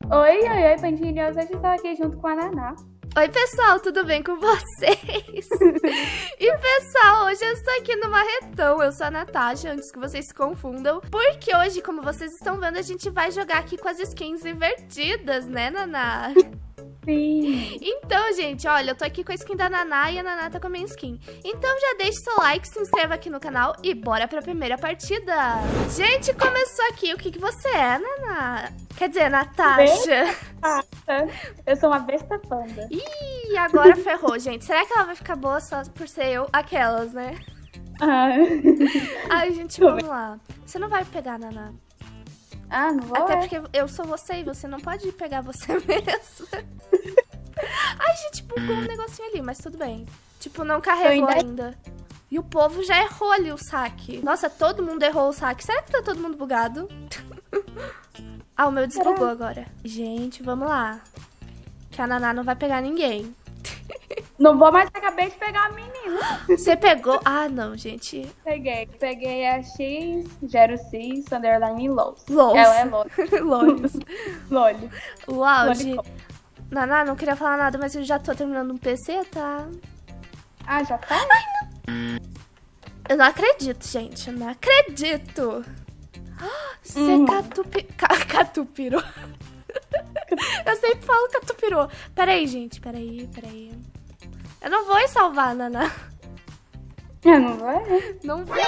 Oi, Pandinhos. Hoje eu tô aqui junto com a Naná. Oi, pessoal, tudo bem com vocês? E, pessoal, hoje eu estou aqui no Marretão. Eu sou a Natasha, antes que vocês se confundam. Porque hoje, como vocês estão vendo, a gente vai jogar aqui com as skins invertidas, né, Naná? Sim. Então, gente, olha, eu tô aqui com a skin da Naná e a Naná tá com a minha skin. Então já deixa seu like, se inscreva aqui no canal e bora pra primeira partida. Gente, começou aqui. O que você é, Naná? Quer dizer, Natasha. Eu sou uma besta panda. Ih, agora ferrou, gente. Será que ela vai ficar boa só por ser eu? Aquelas, né? Ai, gente, vamos lá. Você não vai pegar, Naná. Ah, não vou. Até porque eu sou você e você não pode pegar você mesma. Ai, gente, bugou um negocinho ali, mas tudo bem. Tipo, não carregou ainda. E o povo já errou ali o saque. Nossa, todo mundo errou o saque. Será que tá todo mundo bugado? Ah, o meu desbugou agora. Gente, vamos lá. Que a Naná não vai pegar ninguém. Não vou mais, acabei de pegar a menina. Você pegou? Ah, não, gente. Peguei a X06 underline LOL. LOL. Ela é LOL. LOL. LOL. O auge. Naná, não queria falar nada, mas eu já tô terminando um PC, tá? Ah, já tá? Eu não acredito, gente. Eu não acredito. Você catupirou. Eu sempre falo catupirou. Peraí, gente. Peraí. Eu não vou salvar, Naná. Eu não vou. Não vou.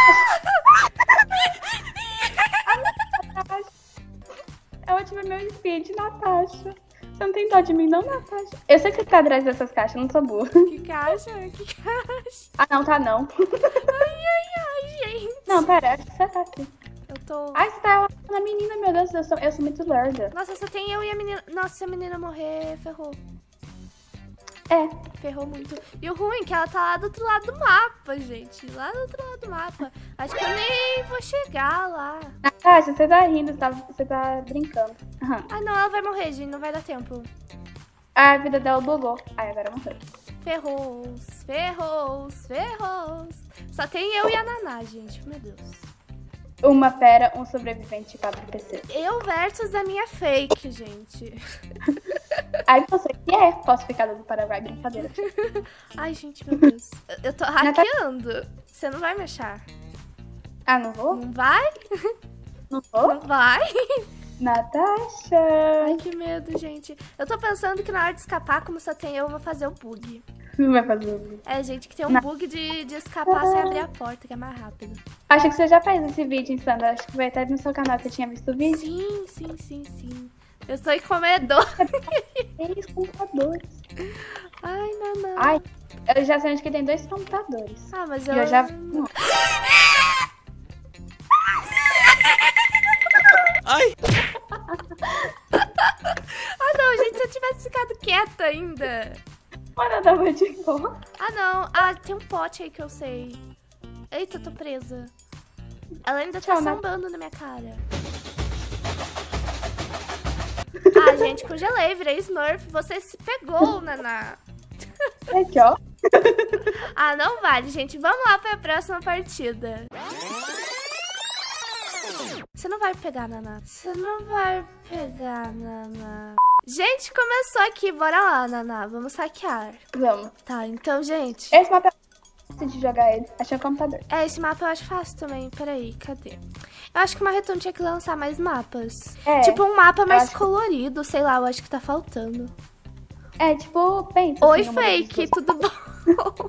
Eu ativei meu speed, Natasha. Você não tem dó de mim, não, Natasha? Eu sei que você tá atrás dessas caixas, não sou burra. Que caixa? Que caixa? Ah, não, tá não. Ai, gente. Não, pera, acho que você tá aqui. Eu tô... Ai, você tá na menina, meu Deus, eu sou muito lerda. Nossa, só tem eu e a menina. Nossa, se a menina morrer, ferrou. É. Ferrou muito. E o ruim é que ela tá lá do outro lado do mapa, gente. Lá do outro lado do mapa. Acho que eu nem vou chegar lá. Natasha, você tá rindo, você tá brincando. Uhum. Ah, não, ela vai morrer, gente. Não vai dar tempo. A vida dela bugou. Ai, agora morreu. Ferrous. Só tem eu e a Naná, gente. Meu Deus. Uma fera, um sobrevivente, 4 PC. Eu versus a minha fake, gente. Aí você que é. Posso ficar do Paraguai, brincadeira. Ai, gente, meu Deus. Eu tô hackeando. Você não vai me achar. Ah, não vou? Não vai? Não vou? Não vai? Natasha. Ai, que medo, gente. Eu tô pensando que na hora de escapar, como só tem eu vou fazer o bug. Não vai fazer o... É, gente, que tem um bug de escapar sem abrir a porta, que é mais rápido. Acho que você já fez esse vídeo, Sandra. Acho que vai estar no seu canal. Você tinha visto o vídeo? Sim. Eu sou comedor. 3 computadores. Ai, Naná. Ai, eu já sei onde que tem 2 computadores. Ah, mas eu já... Ai! Ah, não, gente, se eu tivesse ficado quieta ainda. Mano, eu tava de boa. Ah, não. Ah, tem um pote aí que eu sei. Eita, eu tô presa. Ela ainda tá sambando na minha cara. Ah, gente, congelei, virei Smurf. Você se pegou, Naná. Aqui, ó. Ah, não vale, gente. Vamos lá pra próxima partida. Você não vai pegar, Naná. Gente, começou aqui. Bora lá, Naná. Vamos saquear. Vamos. Tá, então, gente. Esse mapa é fácil de jogar ele. Achei um computador. É, esse mapa eu acho fácil também. Peraí, cadê? Eu acho que o Marretão tinha que lançar mais mapas. É, tipo, um mapa mais colorido. Sei lá, eu acho que tá faltando. É, tipo, pensa. Oi, assim, fake. Tudo bom?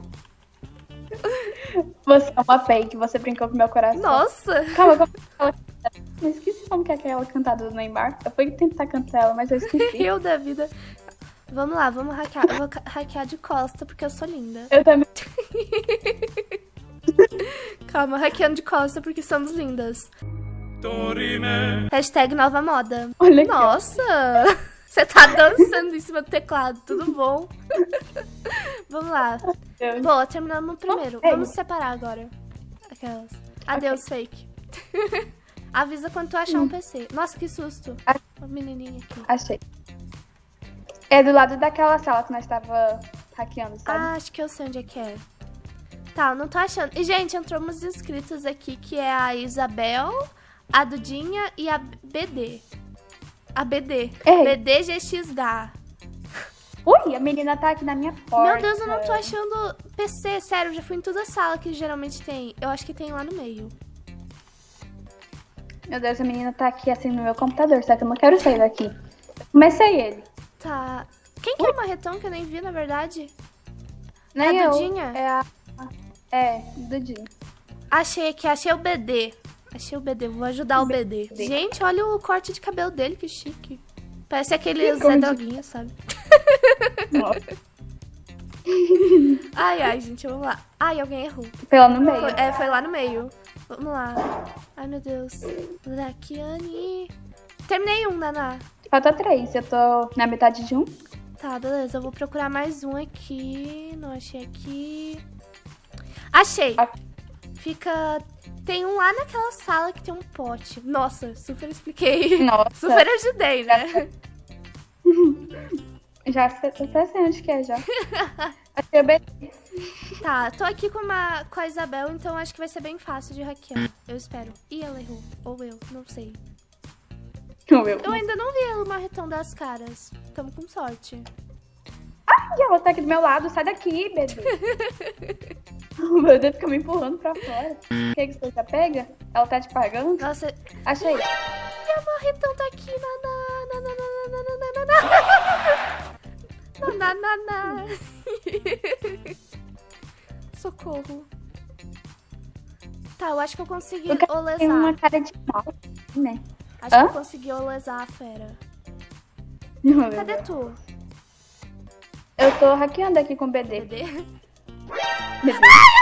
Você é uma fake. Você brincou com meu coração. Nossa. Calma. Eu esqueci como que é aquela cantada do Neymar. Eu fui tentar cantar ela, mas eu esqueci. Eu da vida. Vamos lá, vamos hackear. Eu vou hackear de costa, porque eu sou linda. Eu também. Calma, hackeando de costa, porque somos lindas. Hashtag nova moda. Olha aqui, nossa! Você tá dançando em cima do teclado, tudo bom? Vamos lá. Boa, terminamos o primeiro. Vamos separar agora. Aquelas. Adeus, fake. Avisa quando tu achar um PC. Nossa, que susto. Uma menininha aqui. Achei. É do lado daquela sala que nós tava hackeando, sabe? Ah, acho que eu sei onde é que é. Tá, eu não tô achando. E, gente, entrou umas inscritas aqui, que é a Isabel, a Dudinha e a BD. A BD. Ei. BDGXDA. Ui, a menina tá aqui na minha porta. Meu Deus, eu não tô achando PC. Sério, eu já fui em toda a sala que geralmente tem. Eu acho que tem lá no meio. Meu Deus, a menina tá aqui assim no meu computador, só que eu não quero sair daqui. Comecei ele. Tá. Quem que é o marretão que eu nem vi, na verdade? Nem É a eu. Dudinha? Dudinha. Achei aqui, achei o BD. Achei o BD, vou ajudar o BD. Gente, olha o corte de cabelo dele, que chique. Parece aquele Zé Droguinha, sabe? Nossa. Ai, gente, vamos lá. Ai, alguém errou. Foi lá no meio. Foi lá no meio. Vamos lá. Ai, meu Deus. Lakiane. Terminei um, Naná. Falta 3, eu tô na metade de um. Tá, beleza. Eu vou procurar mais um aqui. Não achei aqui. Achei. Fica... Tem um lá naquela sala que tem um pote. Nossa, super expliquei. Nossa. Super ajudei, né? Já sei onde que é, já. Achei o BD. Tá, tô aqui com a Isabel, então acho que vai ser bem fácil de hackear. Eu espero. Ih, ela errou. Ou eu, não sei. Eu ainda não vi o marretão das caras. Tamo com sorte. Ai, ela tá aqui do meu lado. Sai daqui, BD. O meu Deus fica me empurrando pra fora. O que você já pega? Ela tá te pagando? Nossa. Achei. E a marretão tá aqui, naná. Socorro. Tá, eu acho que eu consegui Tem olesar. uma cara de mal, né? Acho que eu consegui olesar a fera. Não, Cadê tu? Eu tô hackeando aqui com o BD. BD? BD.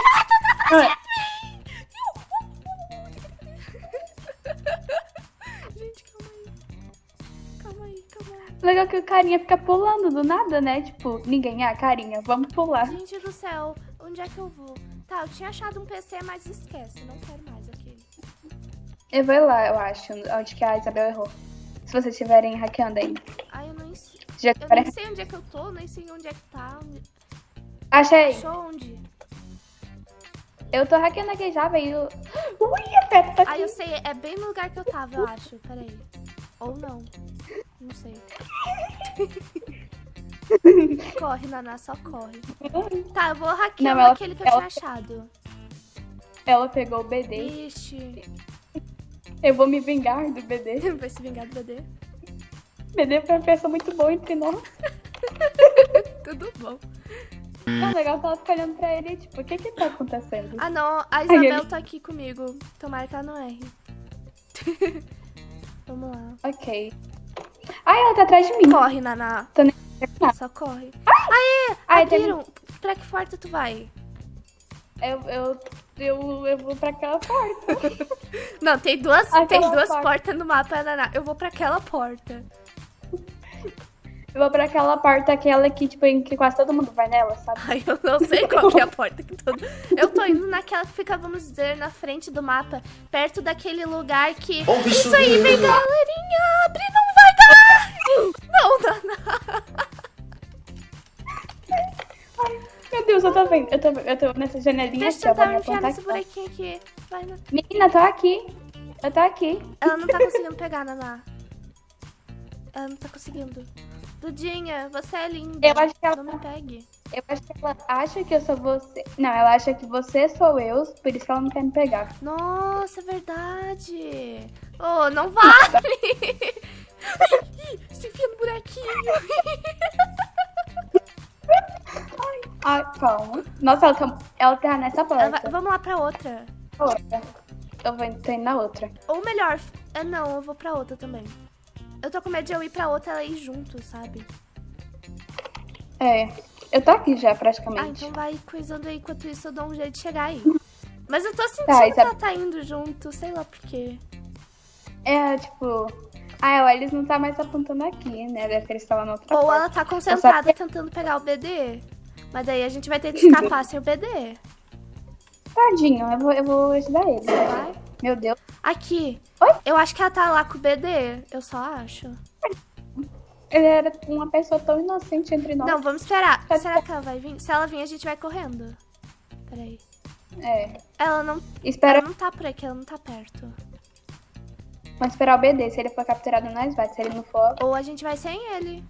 Gente, calma aí. Legal que o carinha fica pulando do nada, né? Tipo, ninguém, carinha, vamos pular. Gente do céu, onde é que eu vou? Tá, eu tinha achado um PC, mas esquece, não quero mais aquele. Eu vou lá, eu acho, onde que a Isabel errou. Se vocês estiverem hackeando ainda. Ai, eu não sei. Já Eu tiverem... nem sei onde é que eu tô, nem sei onde é que tá. Achei. Achou onde? Eu tô hackeando aqui já, veio... Ui, a Pepe tá aqui. Ah, eu sei, é bem no lugar que eu tava, eu acho. Peraí. Ou não. Não sei. Corre, Naná, só corre. Tá, eu vou hackear Não, aquele que eu tinha achado. Ela pegou o BD. Ixi. Eu vou me vingar do BD. Vai se vingar do BD? BD foi uma pessoa muito boa entre nós. Tudo bom. É legal que ela fica olhando pra ele, tipo, o que que tá acontecendo? Ah, não. A Isabel tá aqui comigo. Tomara que ela não erre. Vamos lá. Ok. Ai, ela tá atrás de mim. Corre, Naná. Tô nem... Só corre. Ai, Abriram. Pra que porta tu vai? Eu vou pra aquela porta. Não, tem duas Aquela portas no mapa, Naná. Eu vou pra aquela porta. Eu vou pra aquela porta, aquela que, tipo, em que quase todo mundo vai nela, sabe? Ai, eu não sei qual que é a porta que todo... Eu tô indo naquela que fica, vamos dizer, na frente do mapa, perto daquele lugar que... Isso aí, vem, galerinha! Abre, não vai dar! Não, Naná! Ai, meu Deus, eu tô vendo. Eu tô nessa janelinha Deixa eu aqui, ó, tentar vai me enfiar apontar nesse aqui, ó. buraquinho aqui. Vai, Naná. Menina, tô aqui. Eu tô aqui. Ela não tá conseguindo pegar, Naná. Ela não tá conseguindo. Dudinha, você é linda. Eu acho que ela... Não me pegue. Eu acho que ela acha que eu sou você. Não, ela acha que você sou eu, por isso que ela não quer me pegar. Nossa, é verdade. Oh, não vale. Se enfia no buraquinho. Ai, calma. Nossa, ela tá nessa porta. Vamos lá pra outra. Outra. Tô indo na outra. Ou melhor, não, eu vou pra outra também. Eu tô com medo de eu ir pra outra e ela ir junto, sabe? É, eu tô aqui já, Ah, praticamente. então vai coisando aí, enquanto isso eu dou um jeito de chegar aí. Mas eu tô sentindo Tá, que ela tá indo junto, sei lá por quê. É, tipo... Ah, eles não tá mais apontando aqui, né? Deve que eles estavam na outra Ou porta. ela tá concentrada tentando pegar o BD. Mas daí a gente vai ter que escapar sem o BD. Tadinho, eu vou ajudar ele. Vai. Meu Deus. Aqui. Oi? Eu acho que ela tá lá com o BD. Eu só acho. Ele era uma pessoa tão inocente entre nós. Não, vamos esperar. Será que ela vai vir? Se ela vir, a gente vai correndo. Peraí. É. Ela não Espera. Ela não tá por aqui, ela não tá perto. Vamos esperar o BD. Se ele for capturado, nós vai. Se ele não for, Ou a gente vai sem ele.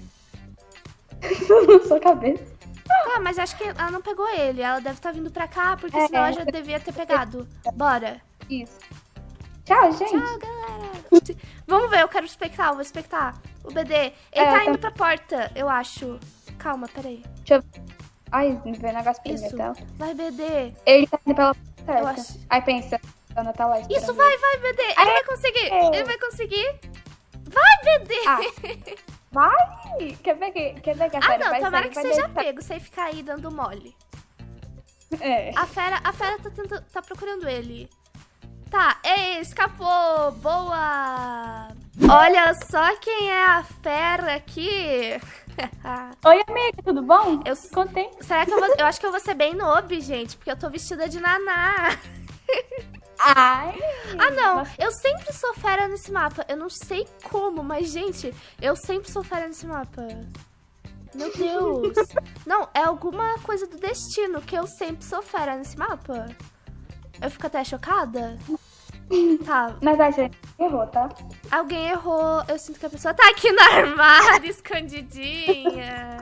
na sua cabeça. Tá, mas acho que ela não pegou ele. Ela deve estar vindo pra cá, porque senão ela já devia ter pegado. Bora. Isso. Tchau, gente. Tchau, galera. Vamos ver, eu quero espectar, eu vou espectar. O BD, ele tá indo pra porta, eu acho. Calma, peraí. Deixa eu... Ai, me veio um negócio primeiro, Isso, tá? vai, BD. Ele tá indo pela porta certa. Eu acho. Aí pensa, a Ana tá lá esperando. Isso, vai, BD. Ele vai conseguir, ele vai conseguir. Vai, BD. Vai! Quer ver que a Ah, fera não, vai tomara sair, que vai seja deixar- pego, sem ficar aí dando mole. É. A fera tá procurando ele. Tá, escapou, boa. Olha só quem é a fera aqui. Oi, amiga, tudo bom? Eu- Contei. Será que eu acho que eu vou ser bem noob, gente, porque eu tô vestida de naná. Ai. Ah, não, Nossa, eu sempre sou fera nesse mapa. Eu não sei como, mas, gente, eu sempre sou fera nesse mapa. Meu Deus. Não, é alguma coisa do destino que eu sempre sou fera nesse mapa. Eu fico até chocada. Tá, na verdade, a gente errou, tá? alguém errou. Eu sinto que a pessoa tá aqui no armário, escondidinha.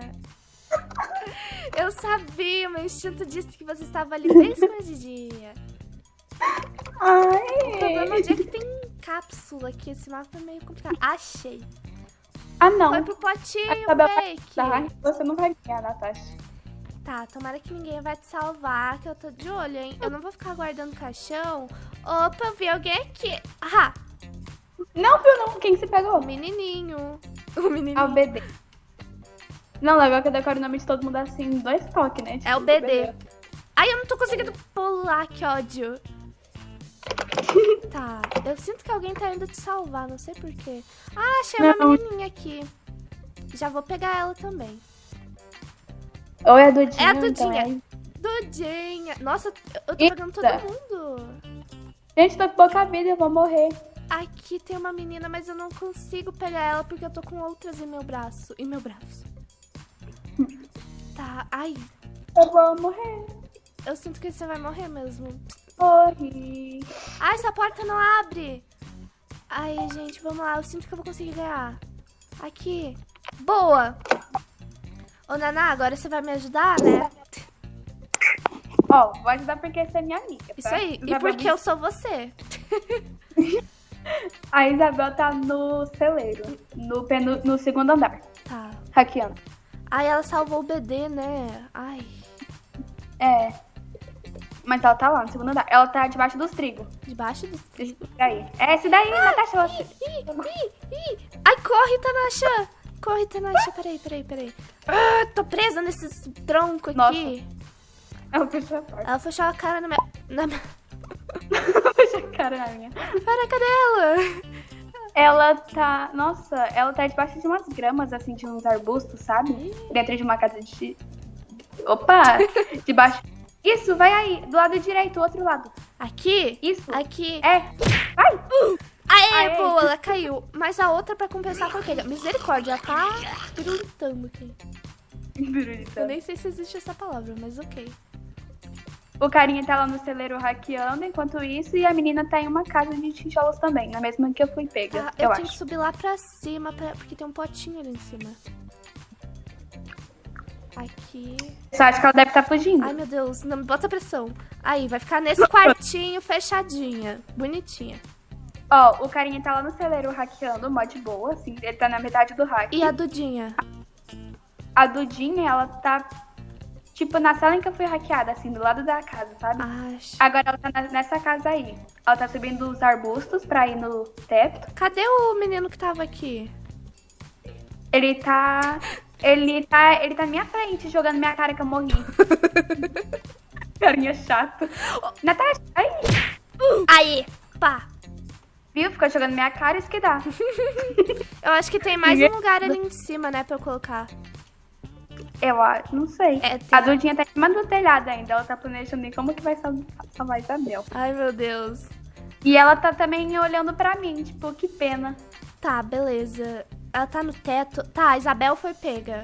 Eu sabia, meu instinto disse que você estava ali bem escondidinha. O problema é Ai. que tem cápsula aqui. Esse mapa é meio complicado. Achei. Ah, não. Foi pro potinho, Isabel vai fake. Tá, você não vai ganhar, Natasha. Tá, tomara que ninguém vai te salvar, que eu tô de olho, hein? Eu não vou ficar guardando caixão. Opa, eu vi alguém aqui. Ah, Não, viu, não. Quem que você pegou? o menininho. O menininho. Ah, o BD. Não, legal que eu decoro o nome de todo mundo assim, em 2 toques, né? É o BD. Ai, eu não tô conseguindo pular, que ódio. Tá, eu sinto que alguém tá indo te salvar, não sei porquê. Ah, achei uma Não. menininha aqui. Já vou pegar ela também. Ou é a Dudinha. É a Dudinha. Então, Dudinha. Nossa, eu tô Eita. pegando todo mundo. Gente, tô com pouca vida, eu vou morrer. Aqui tem uma menina, mas eu não consigo pegar ela porque eu tô com outras em meu braço. Em meu braço. Tá, ai. Eu vou morrer. Eu sinto que você vai morrer mesmo. Morri. Ai, essa porta não abre. Ai, gente, vamos lá. Eu sinto que eu vou conseguir ganhar. Aqui. Boa. Ô, Naná, agora você vai me ajudar, né? Ó, vou ajudar porque você é minha amiga, tá? Isso aí. E Isabel, porque eu sou você. A Isabel tá no celeiro, no segundo andar, Tá. hackeando. Ai, ela salvou o BD, né? Ai. É. Mas ela tá lá no segundo andar. Ela tá debaixo dos trigos. Debaixo do... Esse daí. É esse daí, Natasha. Ela... Ih. Ai, corre, Tanasha. Corre, Tanasha. Peraí. Ah, tô presa nesses troncos aqui. Ela fechou a porta. Ela fechou a cara na minha... Ela fechou a cara na minha. Pera, cadê ela? Ela tá... Nossa, ela tá debaixo de umas gramas, assim, de uns arbustos, sabe? Dentro de uma casa de... Opa! Debaixo... Isso, vai aí. Do lado direito, o outro lado. Aqui? Isso. Aqui. É. Vai! Aê, Aê. boa, ela caiu. Mas a outra pra compensar foi pega. Misericórdia, ela tá pirulitando aqui. Eu nem sei se existe essa palavra, mas ok. O carinha tá lá no celeiro hackeando enquanto isso, e a menina tá em uma casa de tijolos também, na mesma que eu fui pega, Tá, eu eu tenho que acho. subir lá pra cima, porque tem um potinho ali em cima. Aqui. Só acho que ela deve estar fugindo. Ai, meu Deus, não me bota pressão. Aí, vai ficar nesse quartinho fechadinha. Bonitinha. Ó, o carinha tá lá no celeiro hackeando, mó de boa, assim, ele tá na metade do hack. E a Dudinha? A Dudinha, ela tá, tipo, na sala em que eu fui hackeada, assim, do lado da casa, sabe? Acho. Agora ela tá nessa casa aí. Ela tá subindo os arbustos pra ir no teto. Cadê o menino que tava aqui? Ele tá na minha frente, jogando minha cara que eu morri. Carinha chato. Natasha, aí. Aí, pá. Viu? Ficou jogando minha cara, isso que dá. Eu acho que tem mais um lugar ali em cima, né, pra eu colocar. Eu acho, não sei. É, tem- A Dudinha tá em cima do telhado ainda. Ela tá planejando em como que vai salvar a Isabel. Ai, meu Deus. E ela tá também olhando pra mim, tipo, que pena. Tá, beleza. Ela tá no teto. Tá, a Isabel foi pega.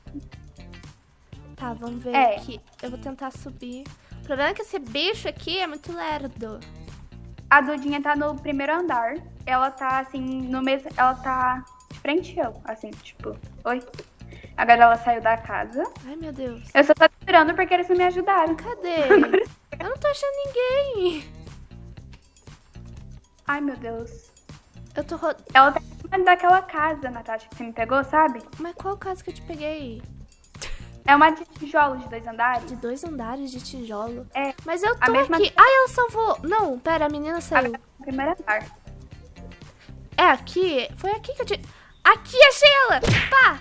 Tá, vamos ver É. aqui. Eu vou tentar subir. O problema é que esse bicho aqui é muito lerdo. A Dudinha tá no primeiro andar. ela tá assim, no mesmo. Ela tá de frente eu, assim, tipo, oi. Agora ela saiu da casa. Ai, meu Deus. Eu só tô esperando porque eles não me ajudaram. Cadê? Eu não tô achando ninguém. Ai, meu Deus. Eu tô Ela tá em cima daquela casa, Natasha, que você me pegou, sabe? Mas qual casa que eu te peguei? É uma de tijolo de 2 andares. De 2 andares de tijolo? É. Mas eu A tô mesma- aqui. Ai, ela salvou. Não, pera, a menina saiu. No primeiro andar. É aqui? Foi aqui que eu te... Aqui, achei ela! Pá!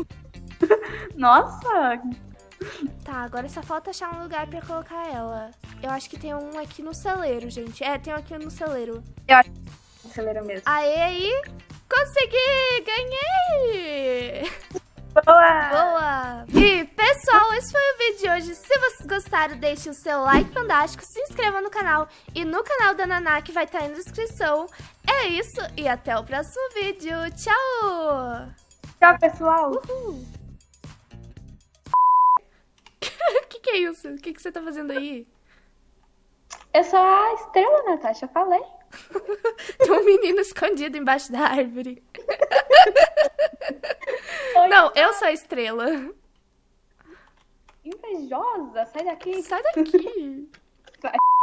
Nossa! Tá, agora só falta achar um lugar pra colocar ela. Eu acho que tem um aqui no celeiro, gente. É, tem um aqui no celeiro. Acelera mesmo. Aê, aí! Consegui! Ganhei! Boa! Boa! E, pessoal, esse foi o vídeo de hoje. Se vocês gostaram, deixe o seu like fantástico, se inscreva no canal e no canal da Naná, que vai estar aí na descrição. É isso, e até o próximo vídeo. Tchau! Tchau, pessoal! Uhul! Que é isso? O que você tá fazendo aí? Eu sou a estrela, Natasha, eu falei. Tem um menino escondido embaixo da árvore. Não, eu sou a estrela. Invejosa, sai daqui. Sai daqui. Vai.